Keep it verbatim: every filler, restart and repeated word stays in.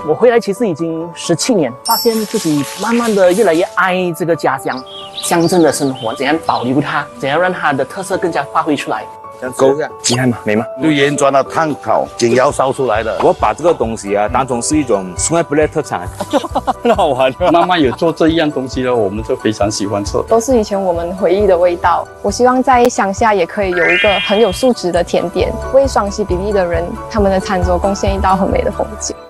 我回来其实已经十七年，发现自己慢慢的越来越爱这个家乡，乡镇的生活，怎样保留它，怎样让它的特色更加发挥出来。 勾一下， 厉害吗？美吗？ 用盐砖的炭烤紧窑烧出来的。 我把这个东西啊当成是一种苏埃布列特产，很好玩。 妈妈有做这一样东西呢，我们就非常喜欢吃。 都是以前我们回忆的味道。我希望在乡下也可以有一个很有素质的甜点，为双溪比利的人他们的餐桌贡献一道很美的风景。